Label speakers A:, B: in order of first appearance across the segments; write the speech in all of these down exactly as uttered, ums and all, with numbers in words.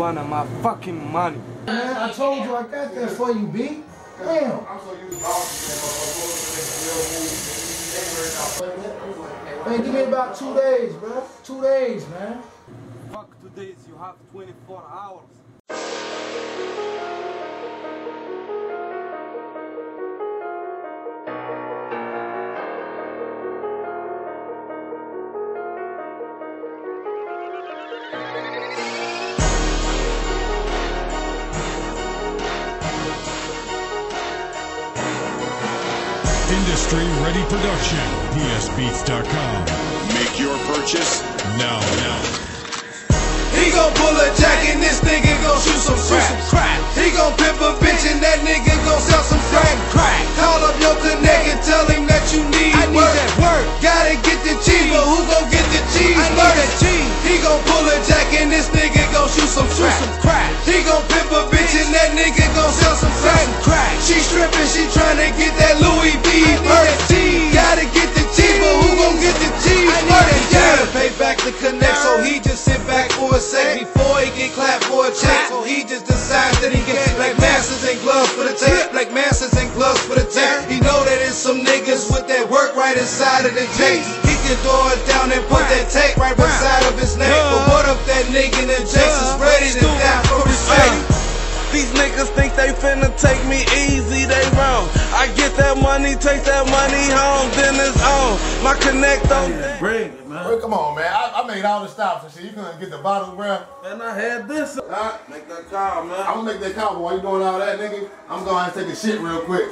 A: wanted my fucking money.
B: Man, I told you I got that for you, B. Damn.
C: I'm so used to
B: Man, give me about two days, bro. Two days, man.
A: Fuck two days, you have twenty-four hours.
D: Industry Ready Production, P S Beats dot com.
E: Make your purchase
D: Now, now.
F: He gon' pull a jack and this nigga gon' shoot some crack. He gon' pimp a bitch and that nigga gon' sell some crack. crack. Call up your connect and tell him that you need, I need work. That work. Gotta get the cheese, but who gon' get the cheese I first? Need that cheese. He gon' pull a jack and this nigga gon' shoot some crack. Some crack. He gon' pimp a bitch and that nigga gon' sell some crack. crack. She strippin', she tryna get that Louis V first. Gotta get the cheese, but who gon' get the cheese first? Yeah, pay back the connect, so he just sit back for a sec before he get clapped for a check. So he just decides that he get black masters and gloves for the tech, black masters and gloves for the tech. He know that it's some niggas with that work right inside of the J. He can throw it down and put that tape right beside of his neck. But what if that nigga in the Jakes is ready to die for respect?
G: These niggas think they finna take me easy, they wrong. I get that money, take that money home, then it's on. My connect on that.
B: Bring it, man.
C: Well, come on, man. I, I made all the stops and shit. You couldn't get the bottle, bro.
G: And I had this.
C: Huh?
G: Make that call, man.
C: I'm gonna make that call, but while you doing all that, nigga, I'm gonna have to take a shit real quick.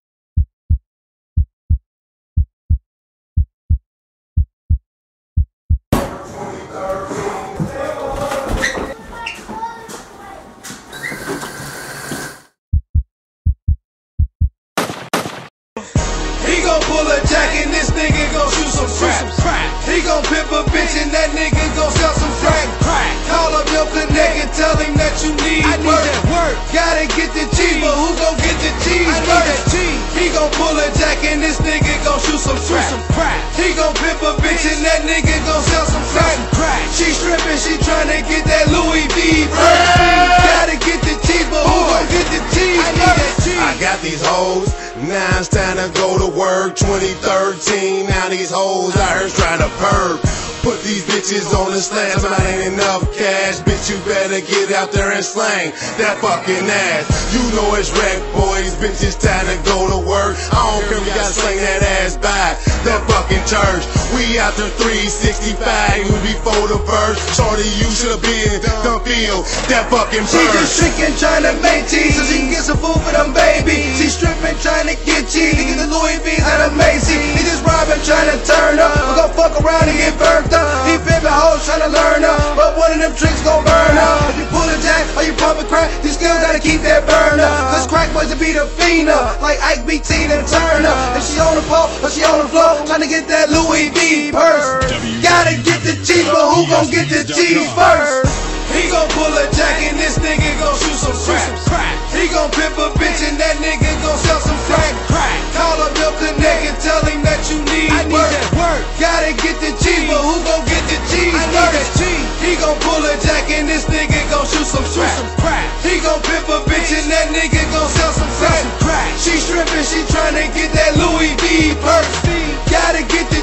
F: He gon' pull a jack and this nigga gon' shoot some crack. He gon' pimp a bitch and that nigga gon' sell some crack. crack. Call up your connect and tell him that you need, I need work. That work. Gotta get the cheese, but who gon' get the cheese I first? Need that cheese. He gon' pull a jack and this nigga gon' shoot some crack. Some crack. He gon' pimp a bitch and that nigga gon' sell some crack. crack. She strippin', she tryna get that Louis V first. Gotta get the cheese, but who gon' get the cheese I need that cheese.
E: I got these hoes, now it's time to go to work. Twenty thirteen, now these hoes out here trying to perk. Put these bitches on the slabs, but I ain't enough cash. Bitch, you better get out there and slang that fucking ass. You know it's rap, boys, bitches time to go to work. I don't care, we gotta slang that ass by that fucking church. We out there three sixty-five, we before the verse. Shorty, you should've been done feel that fucking
F: She
E: purse.
F: just trickin', tryna make cheese so she can get some food for them baby. She strippin', tryna get cheese to get the Louis V's out of Macy. He just robbin', tryna turn up, we gon' fuck around and get burnt up. He pimpin' hoes tryna learn up, but one of them tricks gon' burn up. If you pull a jack or you pumpin' crack, you still gotta keep that burn up. Cause crack boys to be the fiend up, like Ike B T and Turner. If she on the pole or she on the floor, tryna get that Louis V purse. Gotta get the cheese, but who gon' get the cheese first? He gon' pull a jack and this nigga gon' shoot some crack. He gon' pimp a bitch and that nigga gon' sell some crack. crack. Call up your connect and tell him that you need, I need work. That work. Gotta get the cheese, but who gon' get the cheese I need that cheese. He gon' pull a jack and this nigga gon' shoot some crack. He gon' pimp a bitch and that nigga gon' sell some crack. crack. She strippin', she tryna get that Louis V purse. Gotta get the